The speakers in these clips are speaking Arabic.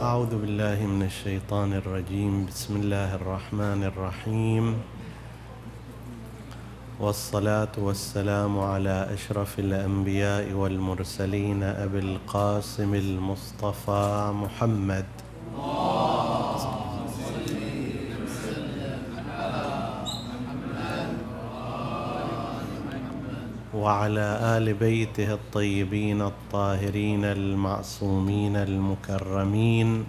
أعوذ بالله من الشيطان الرجيم. بسم الله الرحمن الرحيم، والصلاة والسلام على أشرف الأنبياء والمرسلين أبي القاسم المصطفى محمد وعلى آل بيته الطيبين الطاهرين المعصومين المكرمين.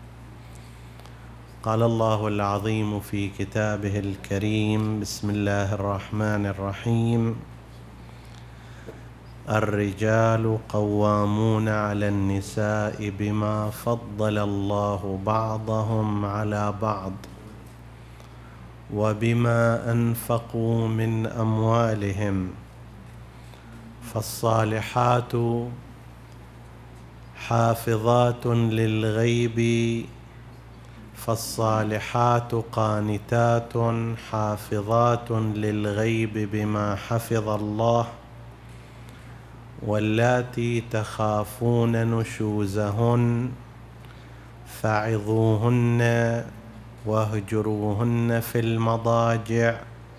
قال الله العظيم في كتابه الكريم: بسم الله الرحمن الرحيم: الرجال قوامون على النساء بما فضل الله بعضهم على بعض وبما أنفقوا من أموالهم، فالصالحات حافظات للغيب، فالصالحات قانتات حافظات للغيب بما حفظ الله، واللاتي تخافون نشوزهن فعظوهن واهجروهن في المضاجع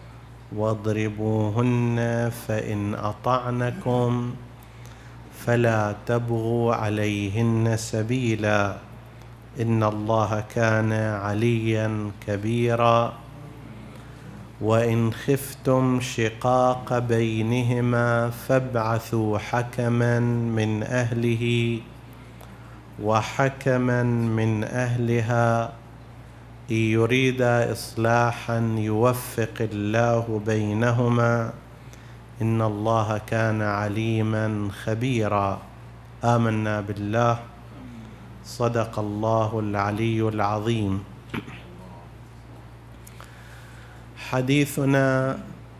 واضربوهن، فإن أطعنكم فلا تبغوا عليهن سبيلا، إن الله كان عليا كبيرا. وإن خفتم شقاق بينهما فابعثوا حكما من أهله وحكما من أهلها، إن يريدا إصلاحا يوفق الله بينهما، إن الله كان عليما خبيرا. آمنا بالله، صدق الله العلي العظيم. حديثنا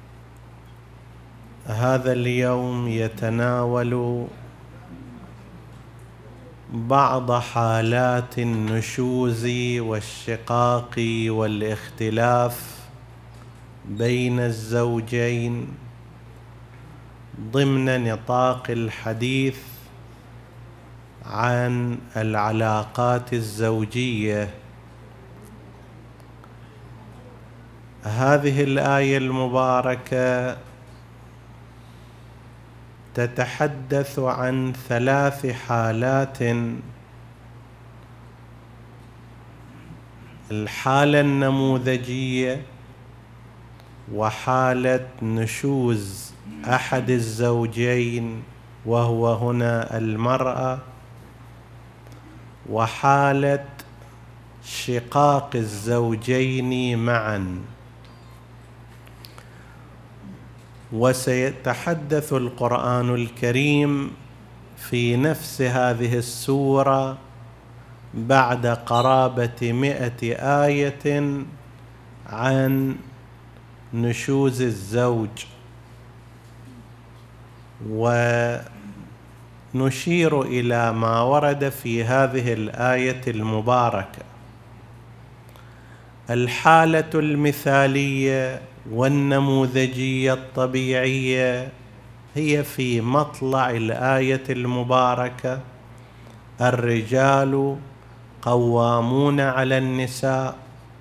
هذا اليوم يتناول بعض حالات النشوز والشقاق والاختلاف بين الزوجين ضمن نطاق الحديث عن العلاقات الزوجية. هذه الآية المباركة تتحدث عن 3 حالات: الحالة النموذجية، وحالة نشوز أحد الزوجين وهو هنا المرأة، وحالة شقاق الزوجين معا. وسيتحدث القرآن الكريم في نفس هذه السورة بعد قرابة 100 آية عن نشوز الزوج، ونشير إلى ما ورد في هذه الآية المباركة. الحالة المثالية والنموذجية الطبيعية هي في مطلع الآية المباركة: الرجال قوامون على النساء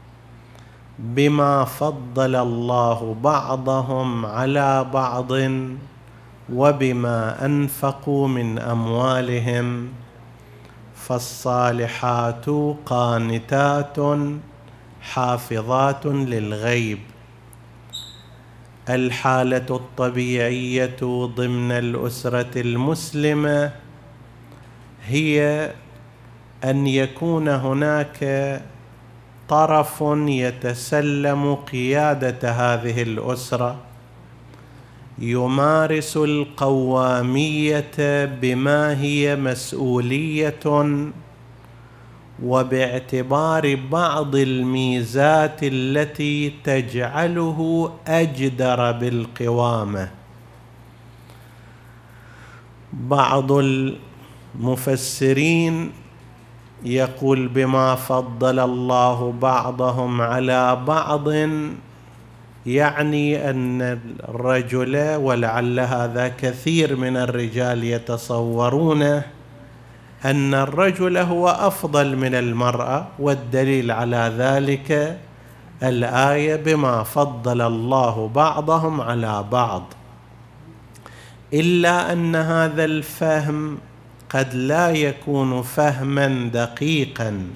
بما فضل الله بعضهم على بعض وبما أنفقوا من أموالهم، فالصالحات قانتات حافظات للغيب. الحالة الطبيعية ضمن الأسرة المسلمة هي أن يكون هناك طرف يتسلم قيادة هذه الأسرة، يمارس القوامية بما هي مسؤولية وباعتبار بعض الميزات التي تجعله أجدر بالقوامة. بعض المفسرين يقول بما فضل الله بعضهم على بعض، يعني أن الرجل، ولعل هذا كثير من الرجال يتصورونه، أن الرجل هو أفضل من المرأة، والدليل على ذلك الآية بما فضل الله بعضهم على بعض. إلا أن هذا الفهم قد لا يكون فهما دقيقا،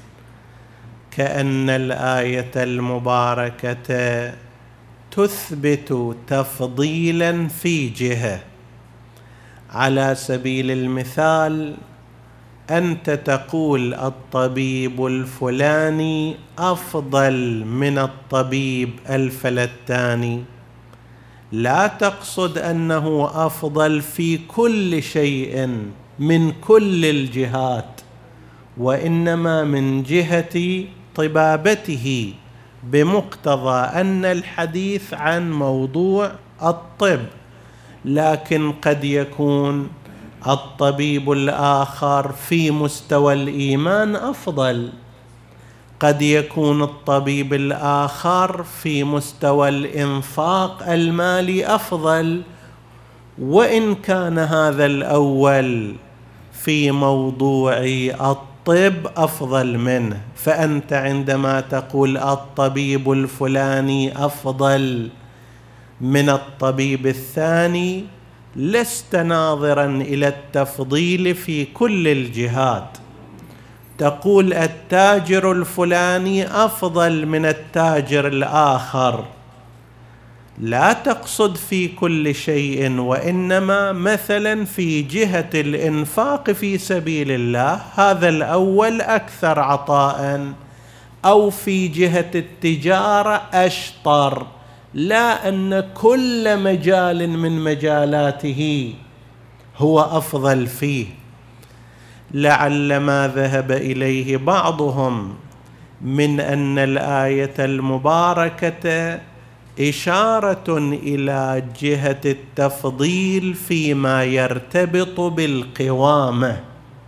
كأن الآية المباركة تثبت تفضيلا في جهة. على سبيل المثال أنت تقول الطبيب الفلاني أفضل من الطبيب الفلتاني، لا تقصد أنه أفضل في كل شيء من كل الجهات، وإنما من جهة طبابته، بمقتضى أن الحديث عن موضوع الطب. لكن قد يكون الطبيب الآخر في مستوى الإيمان أفضل، قد يكون الطبيب الآخر في مستوى الإنفاق المالي أفضل، وإن كان هذا الأول في موضوع الطب أفضل منه. فأنت عندما تقول الطبيب الفلاني أفضل من الطبيب الثاني، لست ناظرا إلى التفضيل في كل الجهات. تقول التاجر الفلاني أفضل من التاجر الآخر، لا تقصد في كل شيء، وإنما مثلا في جهة الإنفاق في سبيل الله هذا الأول أكثر عطاء، أو في جهة التجارة أشطر، لا أن كل مجال من مجالاته هو أفضل فيه. لعل ما ذهب إليه بعضهم من أن الآية المباركة إشارة إلى جهة التفضيل فيما يرتبط بالقوامة.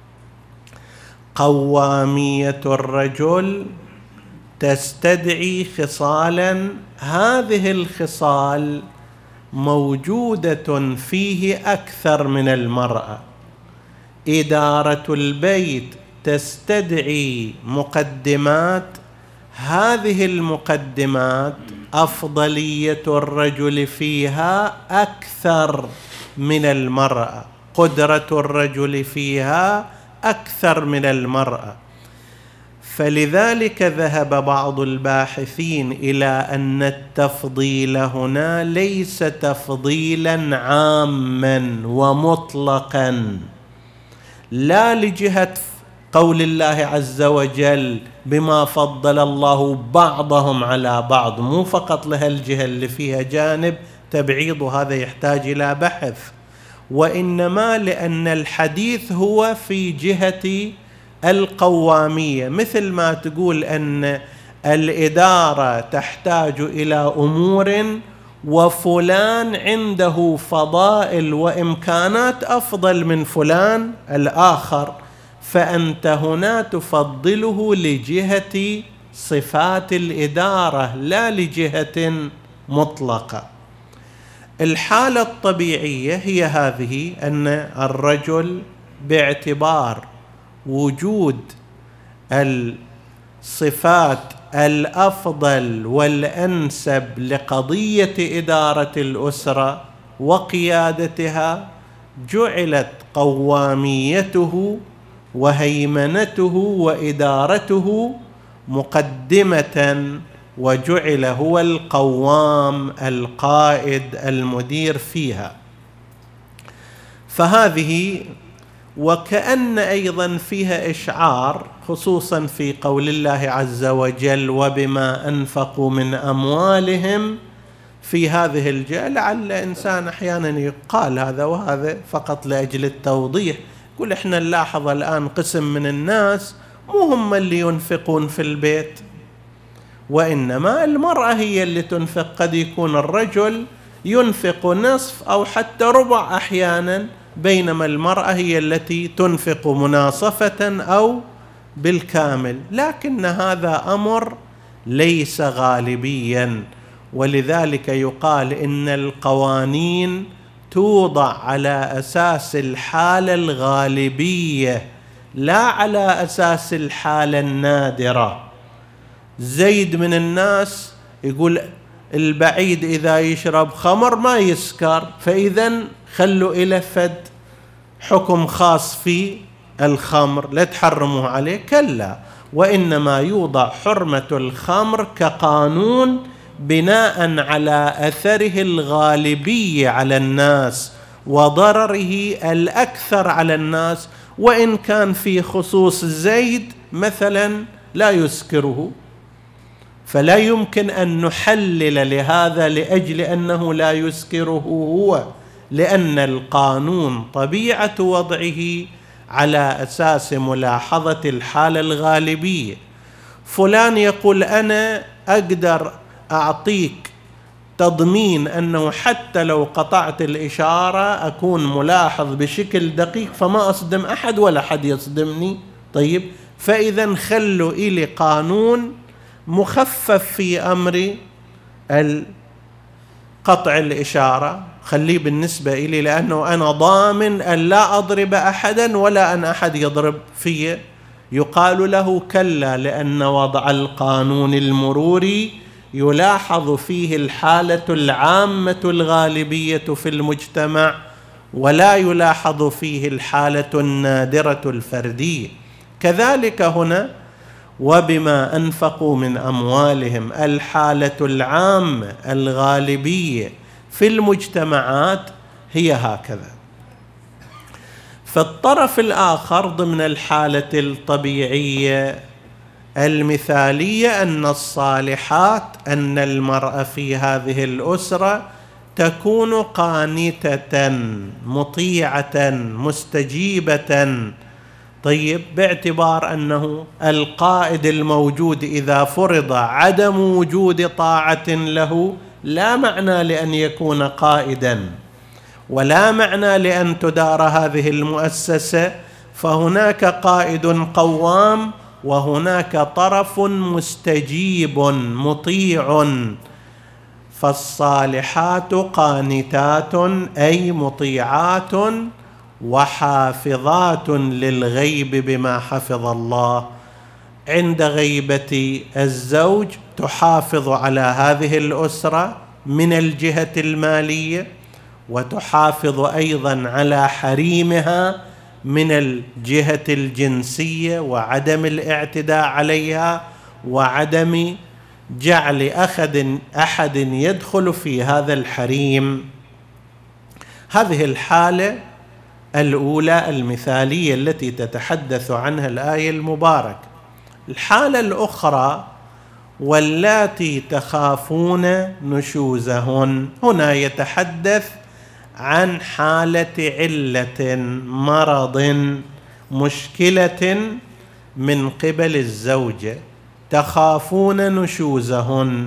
قوامية الرجل تستدعي خصالا، هذه الخصال موجودة فيه أكثر من المرأة. إدارة البيت تستدعي مقدمات، هذه المقدمات أفضلية الرجل فيها أكثر من المرأة، قدرة الرجل فيها أكثر من المرأة. فلذلك ذهب بعض الباحثين إلى أن التفضيل هنا ليس تفضيلا عاما ومطلقا، لا لجهة قول الله عز وجل بما فضل الله بعضهم على بعض، مو فقط لها الجهة اللي فيها جانب تبعيض، وهذا يحتاج إلى بحث، وإنما لأن الحديث هو في جهة القوامية. مثل ما تقول أن الإدارة تحتاج إلى أمور وفلان عنده فضائل وإمكانات أفضل من فلان الآخر، فأنت هنا تفضله لجهة صفات الإدارة لا لجهة مطلقة. الحالة الطبيعية هي هذه، أن الرجل باعتبار وجود الصفات الأفضل والأنسب لقضية إدارة الأسرة وقيادتها، جعلت قواميته وهيمنته وإدارته مقدمة، وجعل هو القوام القائد المدير فيها. فهذه وكأن أيضا فيها إشعار، خصوصا في قول الله عز وجل وبما أنفقوا من أموالهم في هذه الجهة. لعل إنسان أحيانا يقال هذا وهذا فقط لأجل التوضيح، يقول إحنا نلاحظ الآن قسم من الناس مو هم اللي ينفقون في البيت، وإنما المرأة هي اللي تنفق. قد يكون الرجل ينفق نصف أو حتى ربع أحيانا، بينما المرأة هي التي تنفق مناصفة أو بالكامل. لكن هذا أمر ليس غالبيا، ولذلك يقال إن القوانين توضع على أساس الحالة الغالبية لا على أساس الحالة النادرة. زيد من الناس يقول البعيد إذا يشرب خمر ما يسكر، فإذا خلوا إلى فد حكم خاص في الخمر لا تحرموه عليه، كلا، وإنما يوضع حرمة الخمر كقانون بناء على أثره الغالبي على الناس وضرره الأكثر على الناس، وإن كان في خصوص زيد مثلا لا يسكره، فلا يمكن أن نحلل لهذا لأجل أنه لا يسكره هو، لأن القانون طبيعة وضعه على أساس ملاحظة الحالة الغالبية. فلان يقول أنا أقدر أعطيك تضمين أنه حتى لو قطعت الإشارة أكون ملاحظ بشكل دقيق فما أصدم أحد ولا أحد يصدمني. طيب، فإذا خلوا إلي قانون مخفف في أمر قطع الإشارة، خليه بالنسبة إلي، لأنه أنا ضامن أن لا أضرب أحدا ولا أن أحد يضرب في. يقال له كلا، لأن وضع القانون المروري يلاحظ فيه الحالة العامة الغالبية في المجتمع، ولا يلاحظ فيه الحالة النادرة الفردية. كذلك هنا، وبما أنفقوا من أموالهم، الحالة العامة الغالبية في المجتمعات هي هكذا. فالطرف الآخر ضمن الحالة الطبيعية المثالية أن الصالحات، أن المرأة في هذه الأسرة تكون قانتة مطيعة مستجيبة. طيب، باعتبار أنه القائد الموجود إذا فرض عدم وجود طاعة له لا معنى لأن يكون قائدا، ولا معنى لأن تدار هذه المؤسسة، فهناك قائد قوام وهناك طرف مستجيب مطيع. فالصالحات قانتات أي مطيعات وحافظات للغيب بما حفظ الله. عند غيبة الزوج تحافظ على هذه الأسرة من الجهة المالية، وتحافظ أيضا على حريمها من الجهة الجنسية وعدم الاعتداء عليها وعدم جعل أحد يدخل في هذا الحريم. هذه الحالة الأولى المثالية التي تتحدث عنها الآية المباركة. الحالة الأخرى واللاتي تخافون نشوزهن، هنا يتحدث عن حالة علة، مرض، مشكلة من قبل الزوجة، تخافون نشوزهن.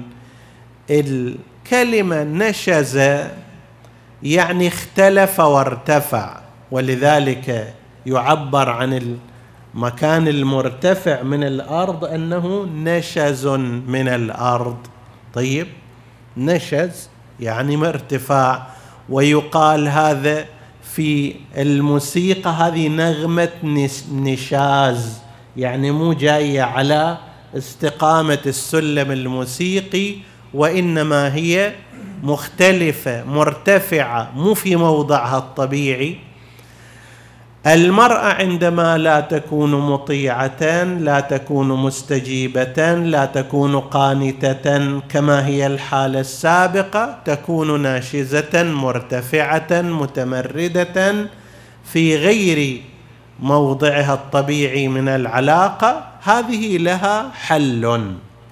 الكلمة نشز يعني اختلف وارتفع، ولذلك يعبر عن المكان المرتفع من الأرض أنه نشز من الأرض. طيب، نشز يعني مرتفع، ويقال هذا في الموسيقى هذه نغمة نشاز، يعني مو جاية على استقامة السلم الموسيقي، وإنما هي مختلفة مرتفعة مو في موضعها الطبيعي. المرأة عندما لا تكون مطيعة، لا تكون مستجيبة، لا تكون قانتة كما هي الحالة السابقة، تكون ناشزة مرتفعة متمردة في غير موضعها الطبيعي من العلاقة. هذه لها حل.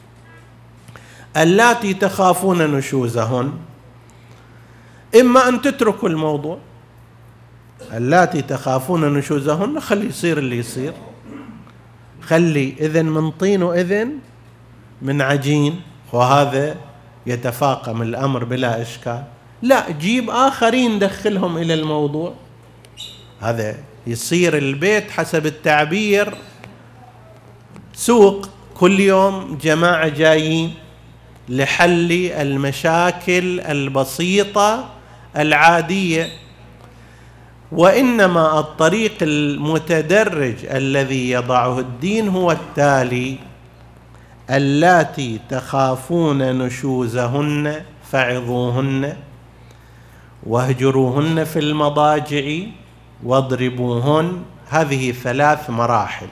اللاتي تخافون نشوزهن، إما أن تتركوا الموضوع، اللاتي تخافون نشوزهن خلي يصير اللي يصير، خلي إذن من طين وإذن من عجين، وهذا يتفاقم الأمر بلا إشكال. لا، جيب آخرين دخلهم إلى الموضوع، هذا يصير البيت حسب التعبير سوق، كل يوم جماعة جايين لحل المشاكل البسيطة العادية. وإنما الطريق المتدرج الذي يضعه الدين هو التالي: اللاتي تخافون نشوزهن فعظوهن واهجروهن في المضاجع واضربوهن. هذه 3 مراحل.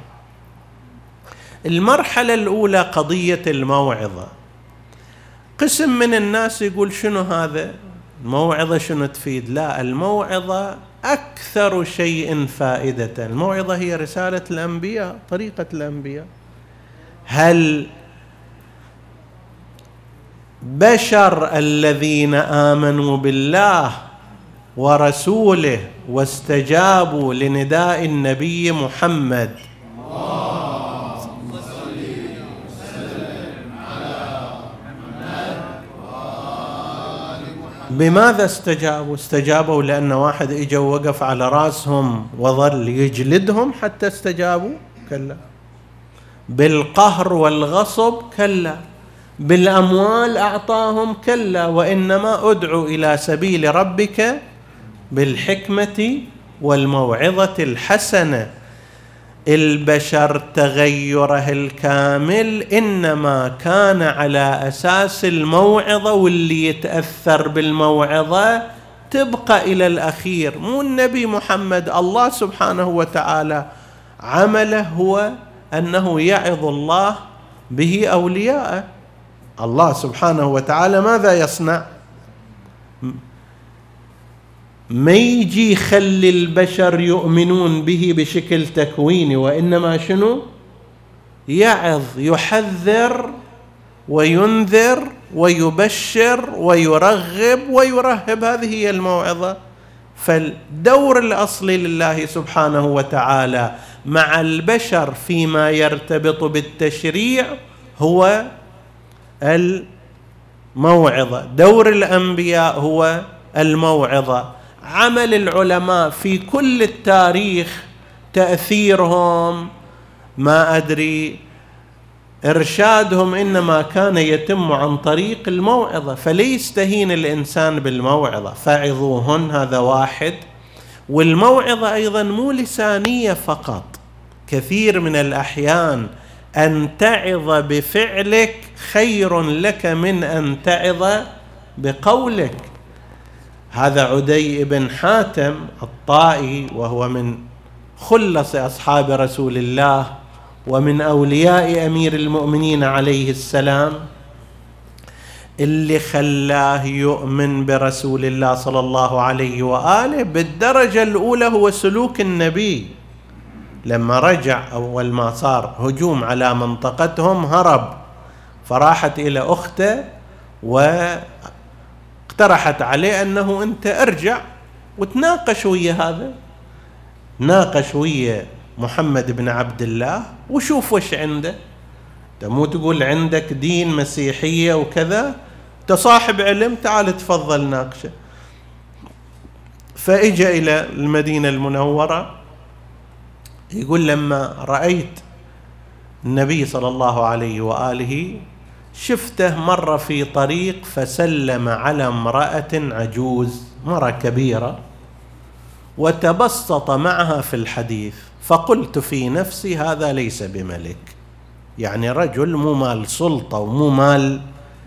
المرحلة الأولى قضية الموعظة. قسم من الناس يقول شنو هذا؟ الموعظة شنو تفيد؟ لا، الموعظة أكثر شيء فائدة. الموعظة هي رسالة الأنبياء، طريقة الأنبياء. هل بشر الذين آمنوا بالله ورسوله واستجابوا لنداء النبي محمد بماذا استجابوا؟ استجابوا لأن واحد إجا ووقف على رأسهم وظل يجلدهم حتى استجابوا؟ كلا. بالقهر والغصب؟ كلا. بالأموال أعطاهم؟ كلا. وإنما ادعو إلى سبيل ربك بالحكمة والموعظة الحسنة. البشر تغيره الكامل إنما كان على أساس الموعظة، واللي يتأثر بالموعظة تبقى إلى الأخير. مو النبي محمد، الله سبحانه وتعالى عمله هو أنه يعظ الله به أولياءه. الله سبحانه وتعالى ماذا يصنع؟ ما يجي يخلي البشر يؤمنون به بشكل تكويني، وإنما شنو؟ يعظ، يحذر وينذر ويبشر ويرغب ويرهب. هذه هي الموعظة. فالدور الأصلي لله سبحانه وتعالى مع البشر فيما يرتبط بالتشريع هو الموعظة. دور الأنبياء هو الموعظة. عمل العلماء في كل التاريخ، تأثيرهم، ما أدري، إرشادهم، إنما كان يتم عن طريق الموعظة. فليستهين الإنسان بالموعظة. فعظوهن، هذا واحد. والموعظة أيضا مو لسانية فقط. كثير من الأحيان أن تعظ بفعلك خير لك من أن تعظ بقولك. هذا عدي بن حاتم الطائي، وهو من خلص أصحاب رسول الله ومن أولياء أمير المؤمنين عليه السلام، اللي خلاه يؤمن برسول الله صلى الله عليه وآله بالدرجة الأولى هو سلوك النبي. لما رجع أول ما صار هجوم على منطقتهم هرب، فراحت إلى أخته واقترحت عليه أنه أنت ارجع وتناقش ويا هذا، ناقش ويا محمد بن عبد الله وشوف وش عنده. مو تقول عندك دين مسيحية وكذا، تصاحب علم، تعال تفضل ناقشه. فإجا إلى المدينة المنورة، يقول لما رأيت النبي صلى الله عليه وآله شفته مر في طريق فسلم على امرأة عجوز، مرة كبيرة، وتبسط معها في الحديث، فقلت في نفسي هذا ليس بملك، يعني رجل مو مال سلطة ومو مال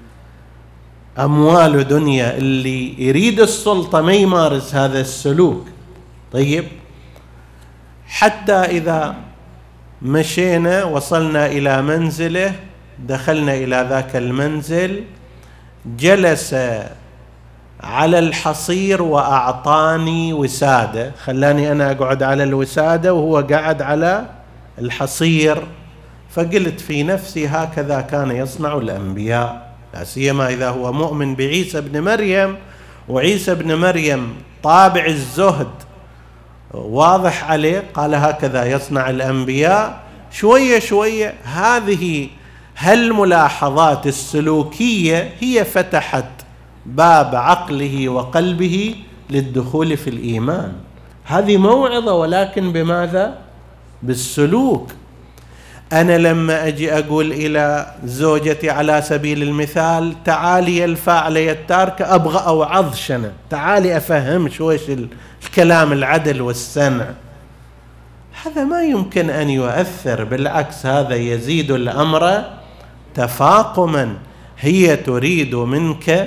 أموال دنيا، اللي يريد السلطة ما يمارس هذا السلوك. طيب، حتى إذا مشينا وصلنا إلى منزله، دخلنا إلى ذاك المنزل، جلس على الحصير وأعطاني وسادة، خلاني أنا أقعد على الوسادة وهو قاعد على الحصير. فقلت في نفسي هكذا كان يصنع الأنبياء، لا سيما إذا هو مؤمن بعيسى بن مريم، وعيسى بن مريم طابع الزهد واضح عليه، قال هكذا يصنع الأنبياء. شوية شوية هذه هالملاحظات السلوكية هي فتحت باب عقله وقلبه للدخول في الإيمان. هذه موعظة، ولكن بماذا؟ بالسلوك. أنا لما أجي أقول إلى زوجتي على سبيل المثال تعالي يا الفاعلة يا التاركة أبغى أوعظ شنو، تعالي أفهم شويش الكلام العدل والسنع، هذا ما يمكن أن يؤثر، بالعكس هذا يزيد الأمر تفاقما. هي تريد منك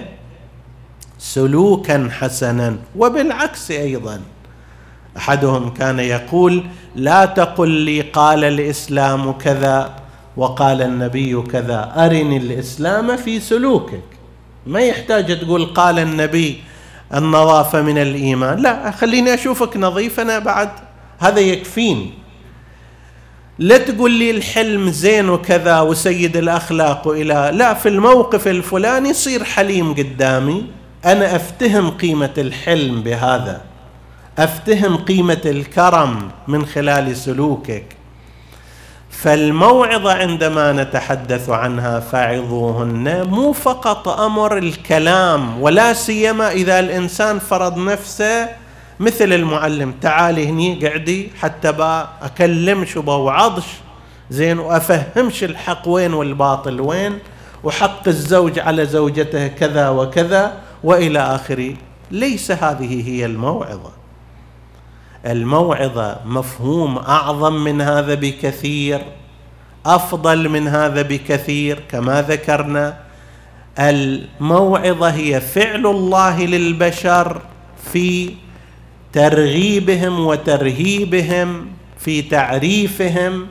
سلوكا حسنا. وبالعكس أيضا أحدهم كان يقول لا تقل لي قال الإسلام كذا وقال النبي كذا، أرني الإسلام في سلوكك. ما يحتاج تقول قال النبي النظافة من الإيمان، لا، خليني أشوفك نظيف أنا بعد، هذا يكفيني. لا تقول لي الحلم زين وكذا وسيد الأخلاق وإلى، لا، في الموقف الفلاني صير حليم قدامي، أنا أفتهم قيمة الحلم بهذا، أفتهم قيمة الكرم من خلال سلوكك. فالموعظة عندما نتحدث عنها فاعظوهن مو فقط أمر الكلام، ولا سيما إذا الإنسان فرض نفسه مثل المعلم، تعالي هني قعدي حتى أكلمش وبوعظش زين وأفهمش الحق وين والباطل وين، وحق الزوج على زوجته كذا وكذا وإلى آخره. ليس هذه هي الموعظة. الموعظة مفهوم أعظم من هذا بكثير، أفضل من هذا بكثير. كما ذكرنا الموعظة هي فعل الله للبشر في ترغيبهم وترهيبهم، في تعريفهم.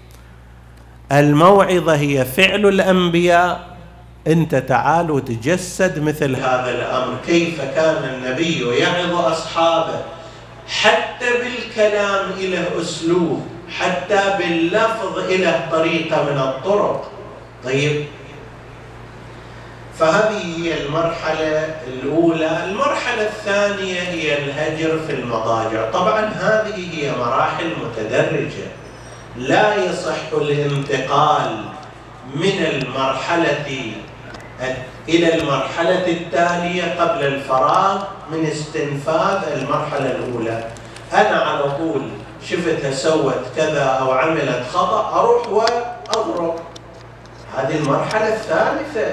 الموعظة هي فعل الأنبياء. أنت تعال وتجسد مثل هذا الأمر، كيف كان النبي يعظ أصحابه، حتى بالكلام إله أسلوب، حتى باللفظ إله طريقة من الطرق. طيب، فهذه هي المرحلة الأولى. المرحلة الثانية هي الهجر في المضاجع. طبعا هذه هي مراحل متدرجة، لا يصح الانتقال من المرحلة إلى المرحلة التالية قبل الفراغ من استنفاذ المرحلة الأولى. أنا على طول شفتها سوت كذا أو عملت خطأ أروح وأضرب، هذه المرحلة الثالثة.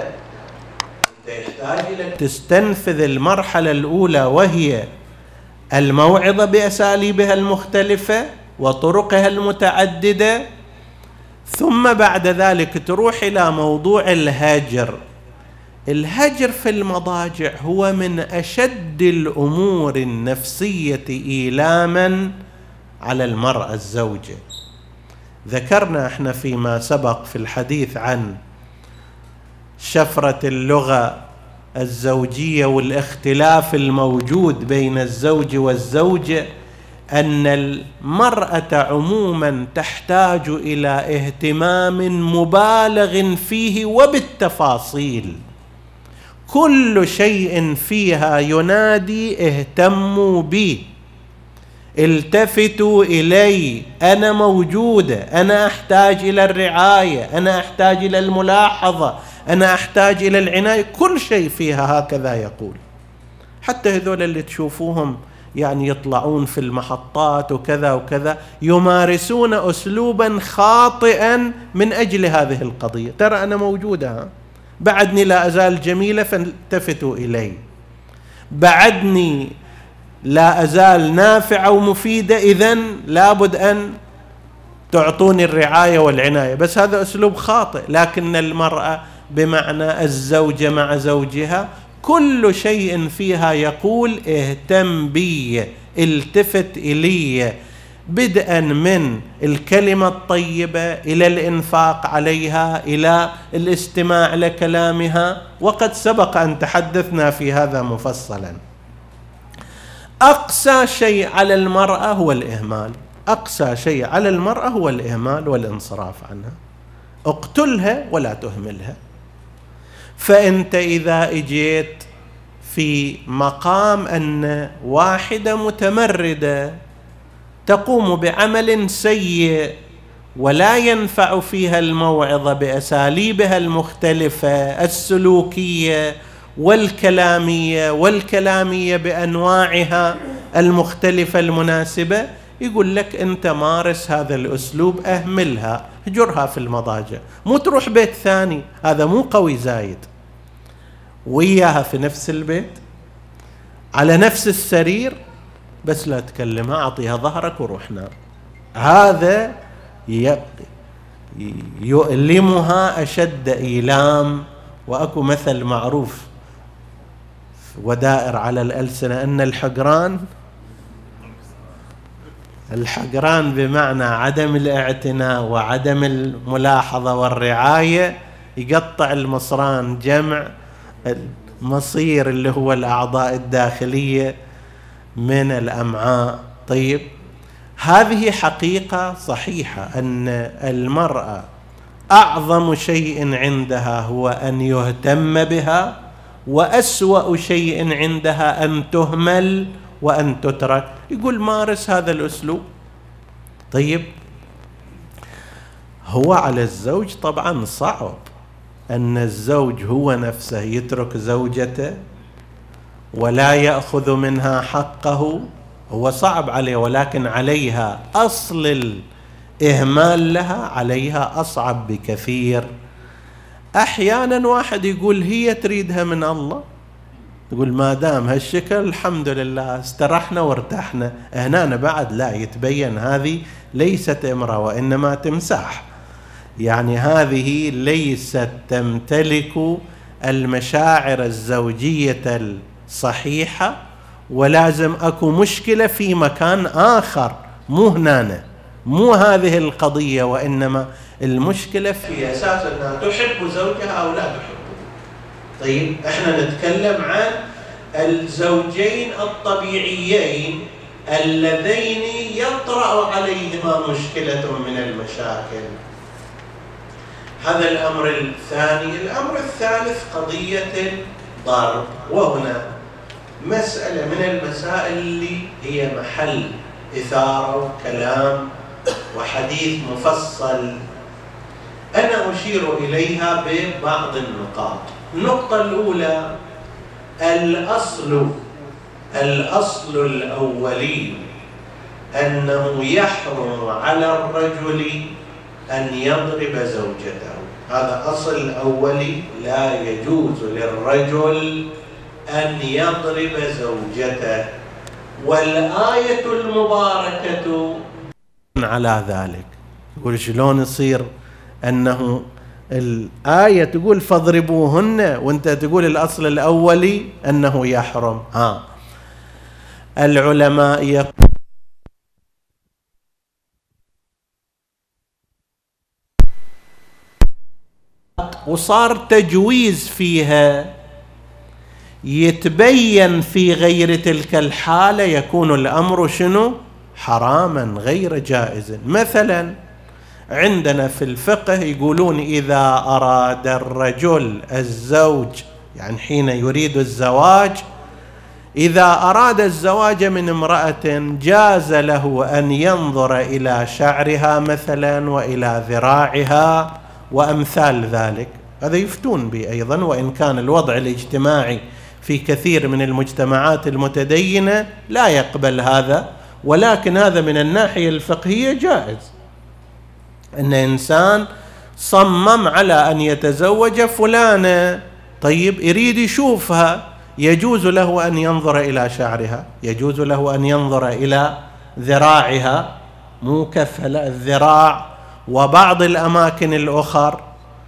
يحتاج إلى تستنفذ المرحلة الأولى وهي الموعظة بأساليبها المختلفة وطرقها المتعددة، ثم بعد ذلك تروح إلى موضوع الهجر. الهجر في المضاجع هو من أشد الأمور النفسية إيلاما على المرأة الزوجة. ذكرنا احنا فيما سبق في الحديث عن شفرة اللغة الزوجية والاختلاف الموجود بين الزوج والزوجة أن المرأة عموما تحتاج إلى اهتمام مبالغ فيه وبالتفاصيل. كل شيء فيها ينادي اهتموا بي، التفتوا إلي، أنا موجودة، أنا أحتاج إلى الرعاية، أنا أحتاج إلى الملاحظة، أنا أحتاج إلى العناية. كل شيء فيها هكذا يقول. حتى هذول اللي تشوفوهم يعني يطلعون في المحطات وكذا وكذا يمارسون أسلوبا خاطئا من أجل هذه القضية. ترى أنا موجودة، بعدني لا أزال جميلة فالتفتوا إلي، بعدني لا أزال نافعة ومفيدة، إذن لابد أن تعطوني الرعاية والعناية. بس هذا أسلوب خاطئ. لكن المرأة بمعنى الزوجة مع زوجها كل شيء فيها يقول اهتم بي، التفت إلي، بدءا من الكلمة الطيبة إلى الإنفاق عليها إلى الاستماع لكلامها. وقد سبق أن تحدثنا في هذا مفصلا. أقسى شيء على المرأة هو الإهمال، أقسى شيء على المرأة هو الإهمال والانصراف عنها. اقتلها ولا تهملها. فأنت إذا اجيت في مقام أن واحدة متمردة تقوم بعمل سيء ولا ينفع فيها الموعظة بأساليبها المختلفة السلوكية والكلامية بأنواعها المختلفة المناسبة، يقول لك أنت مارس هذا الأسلوب، أهملها، هجرها في المضاجع، مو تروح بيت ثاني، هذا مو قوي زايد، وياها في نفس البيت على نفس السرير، بس لا تكلمها، أعطيها ظهرك وروح نام. هذا يؤلمها أشد إيلام. وأكو مثل معروف ودائر على الألسنة أن الحقران بمعنى عدم الاعتناء وعدم الملاحظة والرعاية يقطع المصران، جمع المصير اللي هو الأعضاء الداخلية من الأمعاء. طيب، هذه حقيقة صحيحة أن المرأة أعظم شيء عندها هو أن يهتم بها، وأسوأ شيء عندها أن تهمل وأن تترك. يقول مارس هذا الأسلوب. طيب، هو على الزوج طبعا صعب أن الزوج هو نفسه يترك زوجته ولا يأخذ منها حقه، هو صعب عليه، ولكن عليها أصل الإهمال لها عليها أصعب بكثير. أحيانا واحد يقول هي تريدها من الله، يقول ما دام هالشكل الحمد لله استرحنا وارتحنا. هنا بعد لا يتبين هذه ليست امرأة وإنما تمساح، يعني هذه ليست تمتلك المشاعر الزوجية الصحيحة، ولازم أكو مشكلة في مكان آخر، مو هنا، مو هذه القضية، وإنما المشكلة في أساس أنها تحب زوجها أو لا تحبه. طيب، احنا نتكلم عن الزوجين الطبيعيين اللذين يطرأ عليهما مشكلة من المشاكل. هذا الأمر الثاني. الأمر الثالث قضية الضرب، وهنا مسألة من المسائل اللي هي محل إثارة وكلام وحديث مفصل. أنا أشير إليها ببعض النقاط. النقطة الأولى، الأصل الأولي أنه يحرم على الرجل أن يضرب زوجته. هذا أصل أولي، لا يجوز للرجل أن يضرب زوجته. والآية المباركة على ذلك. يقول شلون يصير أنه الآية تقول فاضربوهن وانت تقول الأصل الأولي أنه يحرم؟ العلماء يقول وصار تجويز فيها، يتبين في غير تلك الحالة يكون الأمر شنو؟ حراما غير جائز. مثلا عندنا في الفقه يقولون إذا أراد الرجل الزوج، يعني حين يريد الزواج، إذا أراد الزواج من امرأة جاز له أن ينظر إلى شعرها مثلا وإلى ذراعها وأمثال ذلك. هذا يفتون به أيضا، وإن كان الوضع الاجتماعي في كثير من المجتمعات المتدينة لا يقبل هذا، ولكن هذا من الناحية الفقهية جائز. أن إنسان صمم على أن يتزوج فلانة، طيب يريد يشوفها، يجوز له أن ينظر إلى شعرها، يجوز له أن ينظر إلى ذراعها، مو كفها، لا، الذراع وبعض الأماكن الأخر.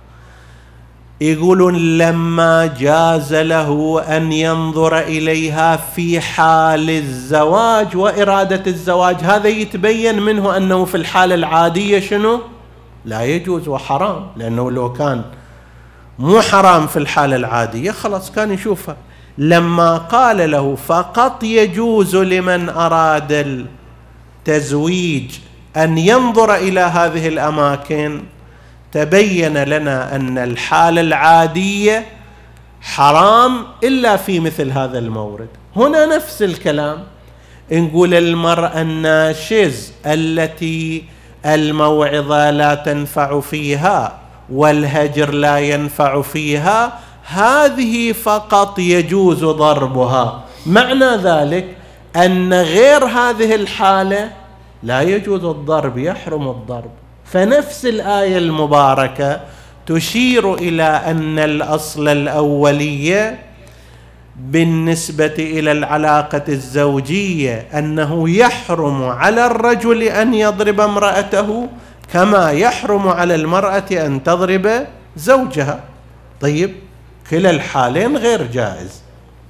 يقولون لما جاز له أن ينظر إليها في حال الزواج وإرادة الزواج، هذا يتبين منه أنه في الحالة العادية شنو؟ لا يجوز وحرام، لأنه لو كان مو حرام في الحالة العادية خلاص كان يشوفها. لما قال له فقط يجوز لمن أراد التزويج أن ينظر إلى هذه الأماكن، تبين لنا أن الحالة العادية حرام إلا في مثل هذا المورد. هنا نفس الكلام، نقول المرأة الناشز التي الموعظة لا تنفع فيها والهجر لا ينفع فيها، هذه فقط يجوز ضربها. معنى ذلك أن غير هذه الحالة لا يجوز الضرب، يحرم الضرب. فنفس الآية المباركة تشير إلى أن الأصل الأولية بالنسبة إلى العلاقة الزوجية أنه يحرم على الرجل أن يضرب امرأته كما يحرم على المرأة أن تضرب زوجها. طيب، كلا الحالين غير جائز،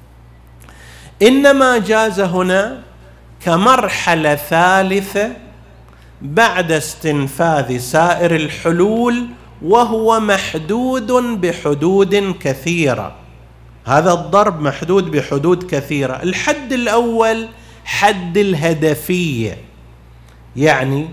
إنما جاز هنا كمرحلة ثالثة بعد استنفاذ سائر الحلول، وهو محدود بحدود كثيرة. هذا الضرب محدود بحدود كثيرة. الحد الأول حد الهدفية، يعني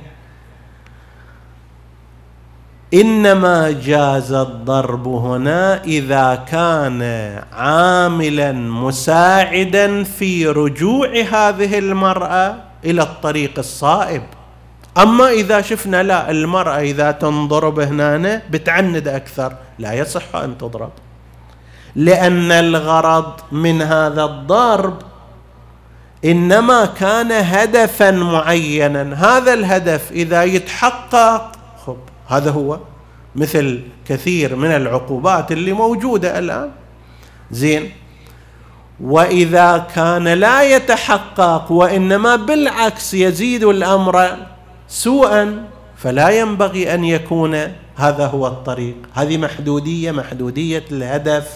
إنما جاز الضرب هنا إذا كان عاملا مساعدا في رجوع هذه المرأة إلى الطريق الصائب. أما إذا شفنا لا، المرأة إذا تنضرب هنا بتعند أكثر، لا يصح أن تضرب، لأن الغرض من هذا الضرب إنما كان هدفا معينا. هذا الهدف إذا يتحقق، هذا هو مثل كثير من العقوبات اللي موجودة الآن، زين. وإذا كان لا يتحقق وإنما بالعكس يزيد الأمر سوءا، فلا ينبغي أن يكون هذا هو الطريق. هذه محدودية الهدف.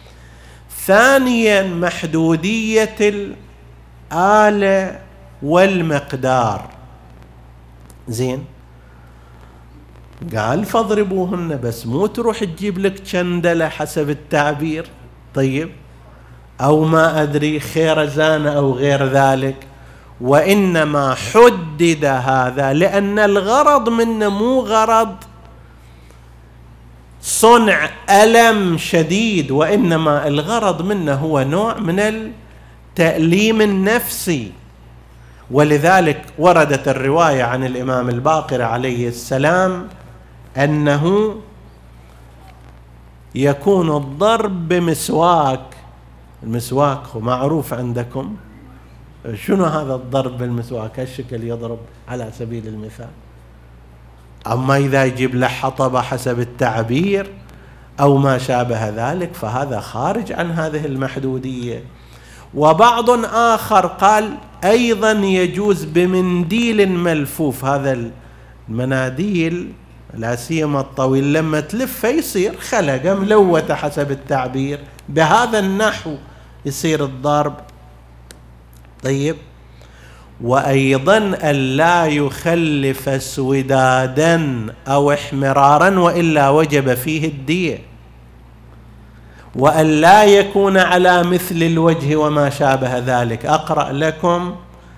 ثانيا محدودية الآلة والمقدار، زين. قال فاضربوهن، بس مو تروح تجيب لك شندلة حسب التعبير، طيب، أو ما أدري خيرزانة أو غير ذلك، وإنما حدد هذا لأن الغرض منه مو غرض صنع ألم شديد، وإنما الغرض منه هو نوع من التأليم النفسي. ولذلك وردت الرواية عن الإمام الباقر عليه السلام أنه يكون الضرب بمسواك. المسواك هو معروف عندكم، شنو هذا الضرب بالمسواك؟ هالشكل يضرب على سبيل المثال. أما إذا يجيب له حطبة حسب التعبير أو ما شابه ذلك فهذا خارج عن هذه المحدودية. وبعض آخر قال أيضا يجوز بمنديل ملفوف. هذا المناديل لا سيما الطويل لما تلف يصير خلقة ملوثة حسب التعبير، بهذا النحو يصير الضرب. طيب، وأيضا ألا يخلف اسودادا أو احمرارا وإلا وجب فيه الدية، وأن لا يكون على مثل الوجه وما شابه ذلك. أقرأ لكم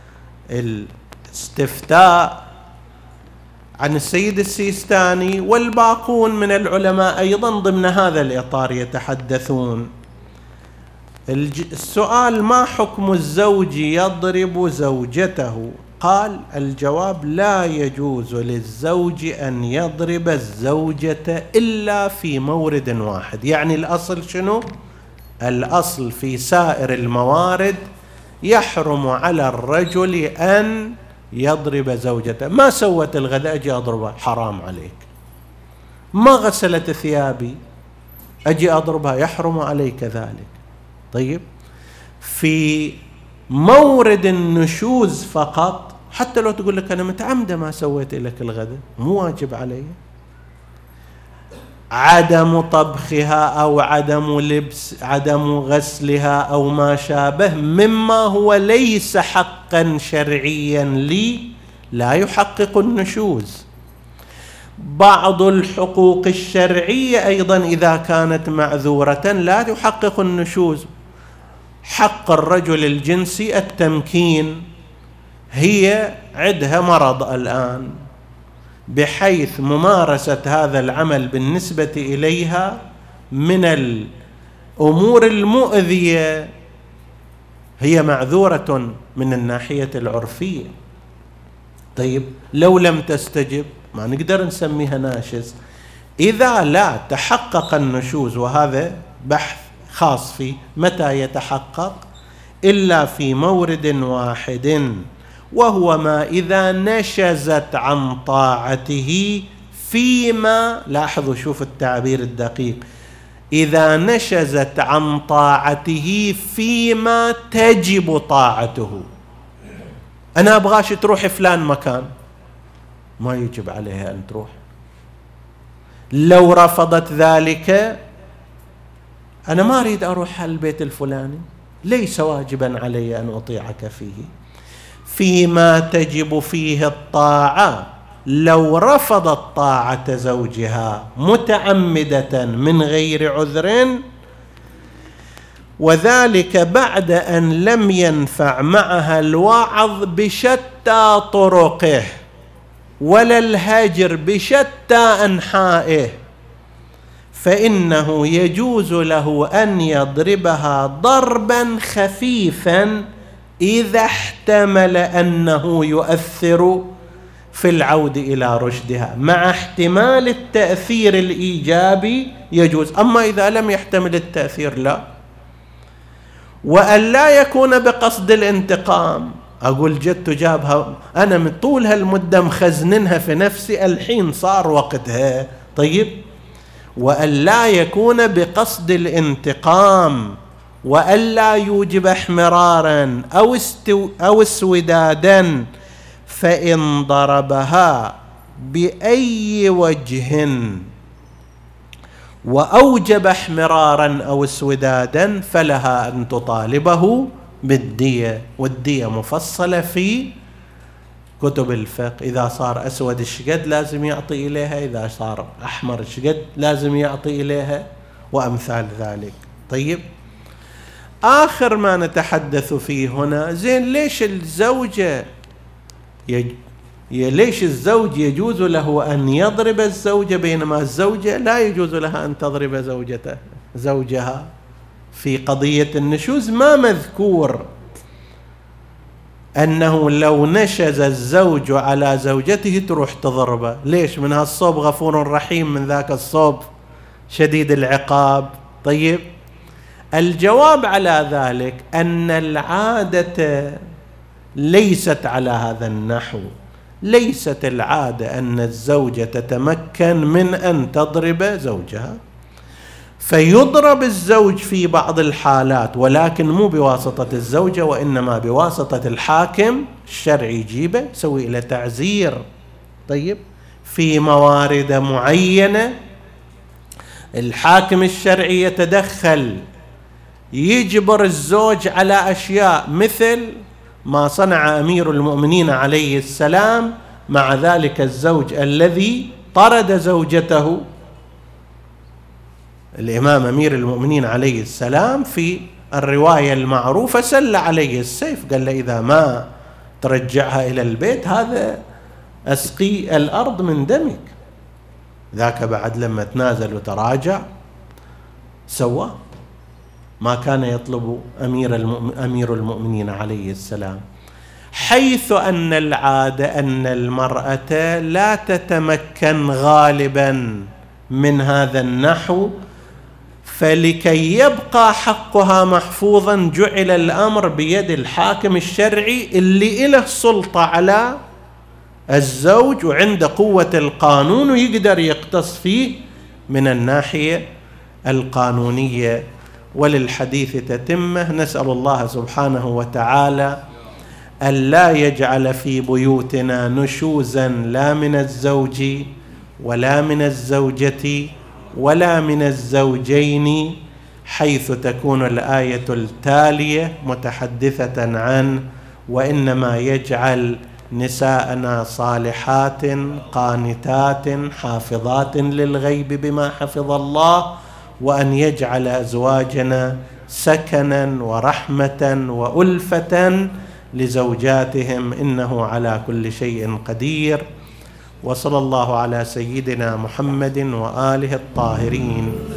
الاستفتاء عن السيد السيستاني والباقون من العلماء أيضا ضمن هذا الإطار يتحدثون. السؤال: ما حكم الزوج يضرب زوجته؟ قال الجواب: لا يجوز للزوج أن يضرب الزوجة إلا في مورد واحد. يعني الأصل شنو؟ الأصل في سائر الموارد يحرم على الرجل أن يضرب زوجته. ما سوت الغداء أجي أضربها، حرام عليك. ما غسلت ثيابي أجي أضربها، يحرم عليك ذلك. طيب، في مورد النشوز فقط، حتى لو تقول لك أنا متعمدة ما سويت لك الغداء، مو واجب علي. عدم طبخها أو عدم غسلها أو ما شابه مما هو ليس حقا شرعيا لي لا يحقق النشوز. بعض الحقوق الشرعية أيضا إذا كانت معذورة لا تحقق النشوز. حق الرجل الجنسي التمكين، هي عندها مرض الآن بحيث ممارسة هذا العمل بالنسبة إليها من الأمور المؤذية، هي معذورة من الناحية العرفية. طيب، لو لم تستجب ما نقدر نسميها ناشز. إذا لا تحقق النشوز، وهذا بحث خاص فيه متى يتحقق، إلا في مورد واحد، وهو ما إذا نشزت عن طاعته فيما، لاحظوا شوف التعبير الدقيق، إذا نشزت عن طاعته فيما تجب طاعته. أنا أبغاش تروح فلان مكان، ما يجب عليها أن تروح. لو رفضت ذلك، أنا ما أريد أروح البيت الفلاني، ليس واجبا علي أن أطيعك فيه. فيما تجب فيه الطاعة، لو رفضت طاعة زوجها متعمدة من غير عذر، وذلك بعد أن لم ينفع معها الوعظ بشتى طرقه ولا الهجر بشتى أنحائه، فإنه يجوز له أن يضربها ضربا خفيفا إذا احتمل أنه يؤثر في العود إلى رشدها، مع احتمال التأثير الإيجابي يجوز. أما إذا لم يحتمل التأثير لا. وأن لا يكون بقصد الانتقام، أقول جدت جابها أنا من طول هالمدة مخزننها في نفسي، الحين صار وقتها. طيب، وأن لا يكون بقصد الانتقام، وأن لا يوجب احمرارا أو اسودادا، فإن ضربها بأي وجه وأوجب احمرارا أو اسودادا فلها أن تطالبه بالدية، والدية مفصلة في كتب الفقه. إذا صار أسود الشقد لازم يعطي إليها، إذا صار أحمر الشقد لازم يعطي إليها، وأمثال ذلك. طيب، آخر ما نتحدث فيه هنا، زين ليش الزوجة ليش الزوج يجوز له أن يضرب الزوجة بينما الزوجة لا يجوز لها أن تضرب زوجها؟ في قضية النشوز ما مذكور أنه لو نشز الزوج على زوجته تروح تضربه. ليش؟ من هالصوب غفور رحيم، من ذاك الصوب شديد العقاب. طيب، الجواب على ذلك أن العادة ليست على هذا النحو. ليست العادة أن الزوجة تتمكن من أن تضرب زوجها، فيضرب الزوج في بعض الحالات، ولكن مو بواسطة الزوجة، وإنما بواسطة الحاكم الشرعي، يجيبه يسوي له تعزير. طيب، في موارد معينة الحاكم الشرعي يتدخل، يجبر الزوج على أشياء، مثل ما صنع أمير المؤمنين عليه السلام مع ذلك الزوج الذي طرد زوجته. الإمام أمير المؤمنين عليه السلام في الرواية المعروفة سل عليه السيف، قال له إذا ما ترجعها إلى البيت هذا أسقي الأرض من دمك. ذاك بعد لما تنازل وتراجع سوى ما كان يطلب أمير المؤمنين عليه السلام. حيث أن العادة أن المرأة لا تتمكن غالبا من هذا النحو، فلكي يبقى حقها محفوظا جعل الأمر بيد الحاكم الشرعي اللي له سلطة على الزوج وعنده قوة القانون ويقدر يقتص فيه من الناحية القانونية. وللحديث تتمة، نسأل الله سبحانه وتعالى ألا يجعل في بيوتنا نشوزا لا من الزوج ولا من الزوجة ولا من الزوجين، حيث تكون الآية التالية متحدثة عن وإنما يجعل نساءنا صالحات قانتات حافظات للغيب بما حفظ الله، وأن يجعل أزواجنا سكنا ورحمة وألفة لزوجاتهم، إنه على كل شيء قدير. وصلى الله على سيدنا محمد وآله الطاهرين.